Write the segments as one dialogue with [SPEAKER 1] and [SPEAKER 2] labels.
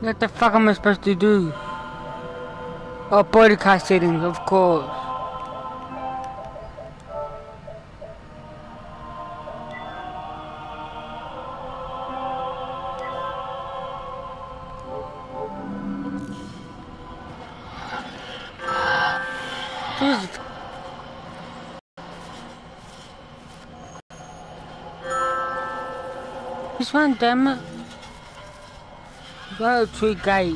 [SPEAKER 1] What the fuck am I supposed to do? Oh, podcast settings, of course. Jesus. This one, damn it. Go to gate.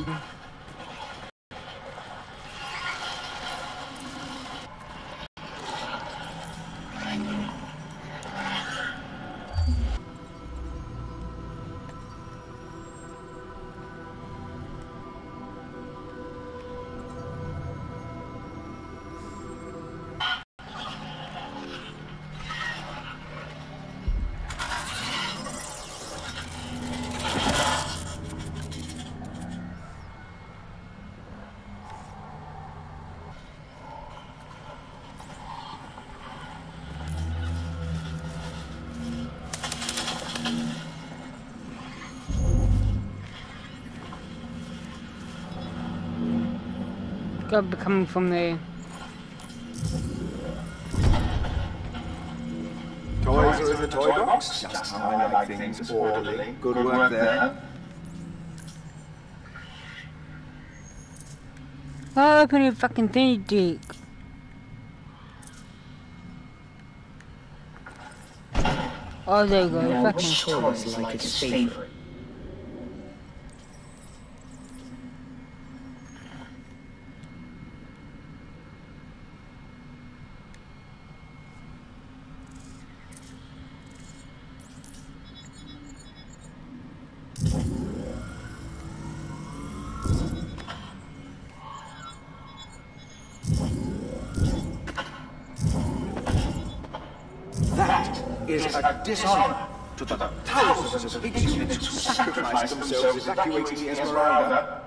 [SPEAKER 1] Gotta be coming from there.
[SPEAKER 2] Toys are in the toy box. Just how I like things orderly. Good work there.
[SPEAKER 1] Oh, open your fucking thing, you dick. Oh, there you go.
[SPEAKER 3] Now,
[SPEAKER 1] Fucking
[SPEAKER 3] which toy is like its favorite?
[SPEAKER 2] That is a dishonor to the thousands of Higgs units who sacrificed themselves evacuating the Esmeralda.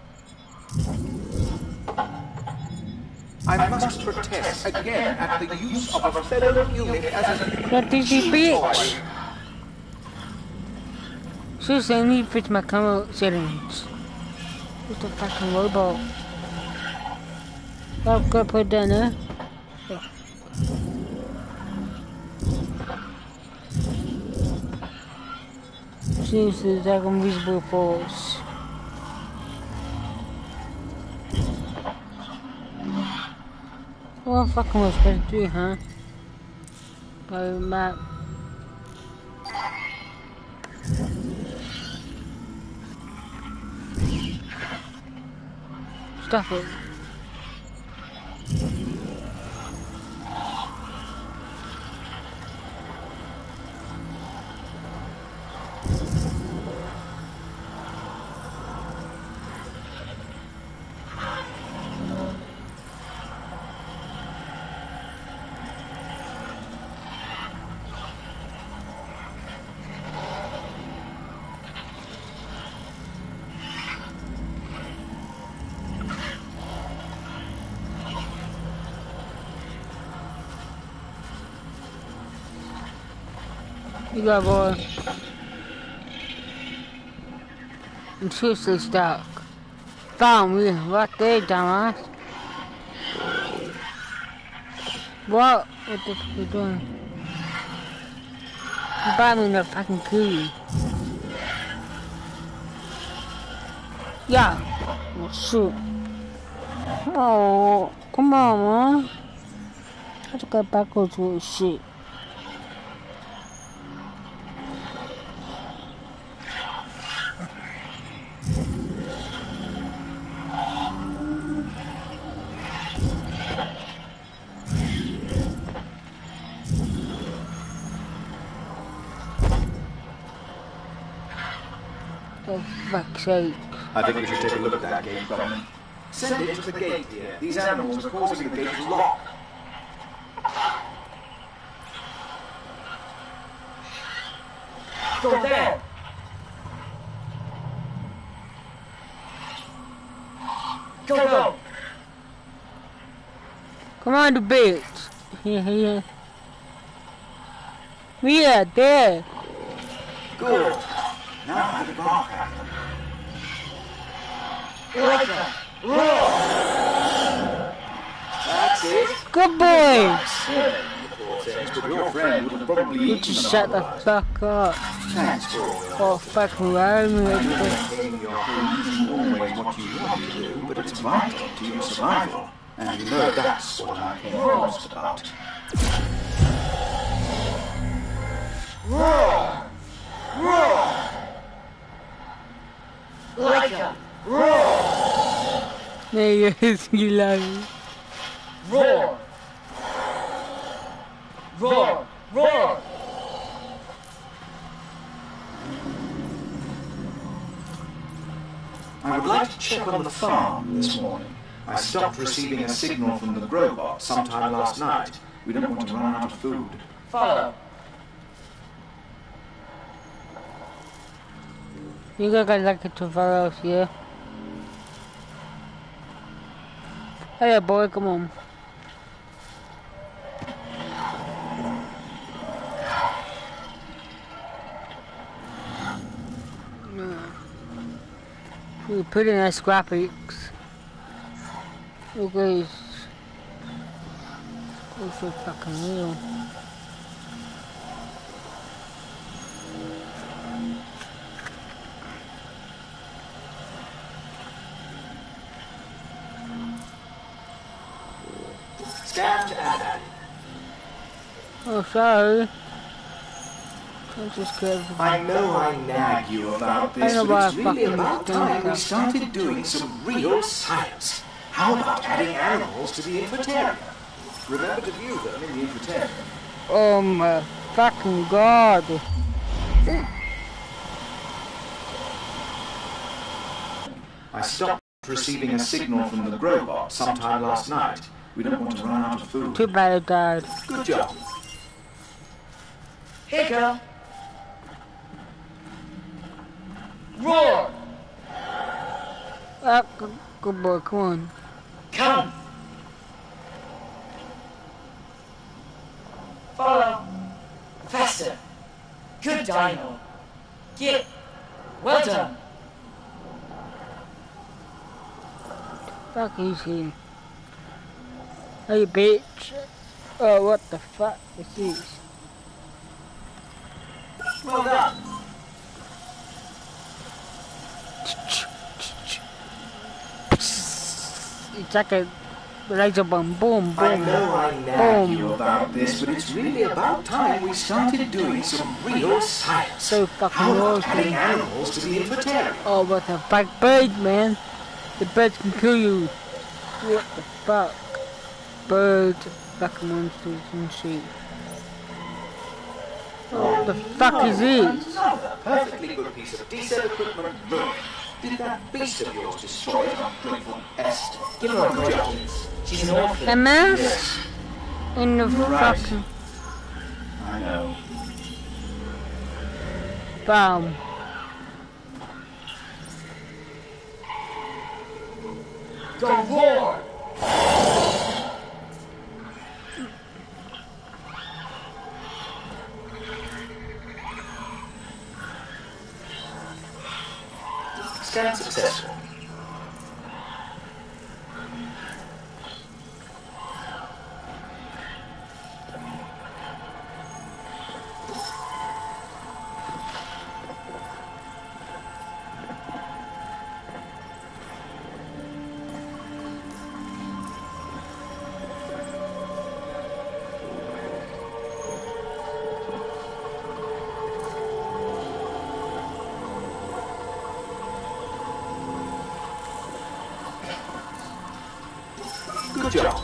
[SPEAKER 2] I must protest again at the use of a fellow unit as a...
[SPEAKER 1] that dizzy bitch. Seriously, I need to fix my camera settings. What's the fucking robot? Oh, I've got to put it down there. Seriously, it's like invisible force. What the fuck am I supposed to do, huh? By map. Stop it. You got boy. I'm seriously stuck. Found me right there, dumbass. What? What the fuck are you doing? You bought me the fucking key. Yeah. Oh shoot. Oh, come on, man. I have to go backwards with shit. For fuck's sake.
[SPEAKER 2] I think we should take a look at that gate, Bowman. Send it to the gate here. These animals are causing the gate to lock. Go there! Go!
[SPEAKER 1] Come on, the bitch. Here. Yeah, there.
[SPEAKER 2] Good. Now I can bark at them. That's it.
[SPEAKER 1] Good boy!
[SPEAKER 2] But your friend would have probably
[SPEAKER 1] You
[SPEAKER 2] eaten
[SPEAKER 1] just
[SPEAKER 2] them
[SPEAKER 1] shut the
[SPEAKER 2] otherwise.
[SPEAKER 1] fuck up.
[SPEAKER 2] Thanks for all your
[SPEAKER 1] Oh, fucking around me.
[SPEAKER 2] maintaining your home isn't always what you want to do, but it's vital to your survival. And you know that's what I care most about.
[SPEAKER 4] Roar! Roar! Like a roar!
[SPEAKER 1] There you is, you love.
[SPEAKER 4] Roar! Roar! Roar!
[SPEAKER 2] I would like to check on the farm this morning. I stopped receiving a signal from the Grobot sometime last night. We don't want to run out of food.
[SPEAKER 4] Follow.
[SPEAKER 1] You look like a Tavaros, yeah? Hey, boy, come on. We put in our graphics. Look at this. It's so fucking real.
[SPEAKER 2] Scan to add.
[SPEAKER 1] Oh, sorry. I just got.
[SPEAKER 2] I know I nag you about this,
[SPEAKER 1] I know
[SPEAKER 2] but
[SPEAKER 1] why
[SPEAKER 2] it's
[SPEAKER 1] I
[SPEAKER 2] really
[SPEAKER 1] fucking
[SPEAKER 2] about
[SPEAKER 1] don't
[SPEAKER 2] time we
[SPEAKER 1] care.
[SPEAKER 2] started doing some real science. How about adding animals to the infotarium? Remember to view them in the infotarium.
[SPEAKER 1] Oh my fucking god.
[SPEAKER 2] I stopped receiving a signal from the Grobot sometime last night. We don't want to run out of food.
[SPEAKER 1] Too bad I died.
[SPEAKER 2] Good job.
[SPEAKER 4] Here, girl. Roar!
[SPEAKER 1] Ah, good boy, come on.
[SPEAKER 4] Come. Follow. Faster. Good dino. Get. Well done.
[SPEAKER 1] Fuck easy. Hey bitch. Oh, what the fuck is this?
[SPEAKER 2] Well done.
[SPEAKER 1] It's like a laser bomb. Boom,
[SPEAKER 2] I
[SPEAKER 1] boom.
[SPEAKER 2] know I nag you
[SPEAKER 1] Boom.
[SPEAKER 2] about this, but it's really about time we started doing some real science.
[SPEAKER 1] So fucking
[SPEAKER 2] How about adding
[SPEAKER 1] awesome.
[SPEAKER 2] animals to the infotarium?
[SPEAKER 1] Oh, what the fuck, bird, man. The birds can kill you. What the fuck? Birds, fucking monsters and shit. What the fuck is this?
[SPEAKER 2] Another perfectly good piece of diesel equipment ruined. Did that beast of yours destroy it on Dreadful Est?
[SPEAKER 4] Give her a break, please. She's an orphan.
[SPEAKER 1] A mouse? In the
[SPEAKER 2] Right.
[SPEAKER 1] fucking
[SPEAKER 2] I know.
[SPEAKER 1] bomb.
[SPEAKER 4] Go roar!
[SPEAKER 2] Scan successful. Good job.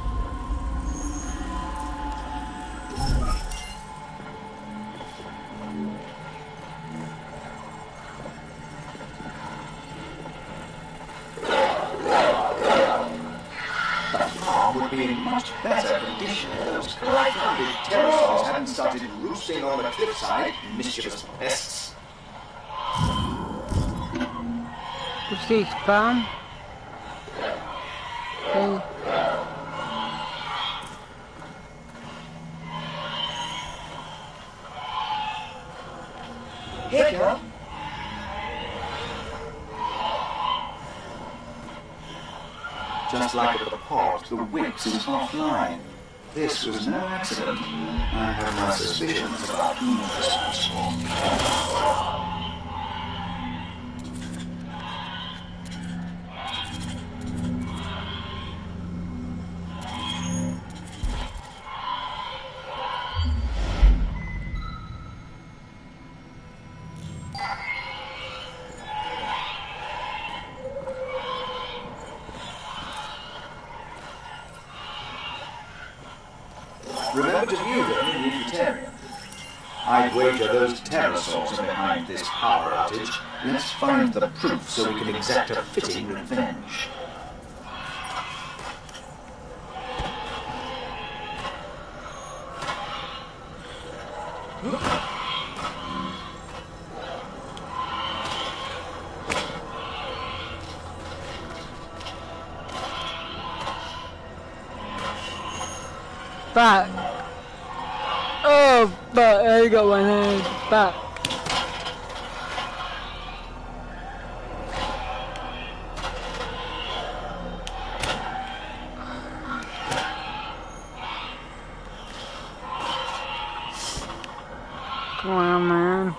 [SPEAKER 2] The farm would be in much better condition if those cloud-funded pterosaurs hadn't started roosting on the cliffside, mischievous pests.
[SPEAKER 1] What's this, bomb? Okay.
[SPEAKER 4] Here, girl.
[SPEAKER 2] Just like at the pod, the Wix is offline. This was no accident. I have my suspicions about who was responsible. Remember to view them in the Unitarian. I'd wager those pterosaurs are behind this power outage. Let's find the proof so we can exact a fitting revenge.
[SPEAKER 1] Back. Oh, but I got one hand. Back. Come on, man.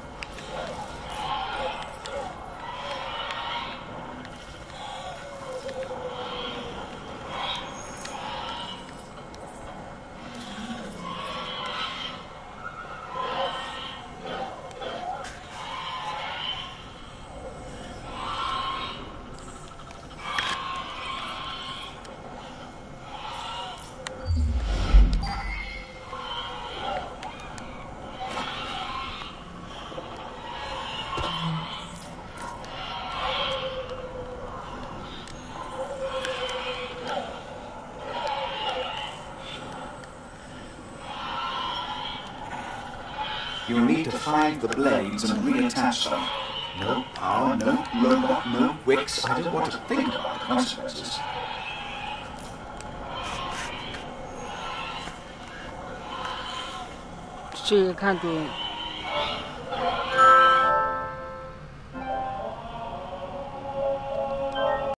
[SPEAKER 2] You'll need to find the blades and reattach them. No power, no robot, no Wix. I don't want to think about the consequences.
[SPEAKER 1] Shit, I can't do it.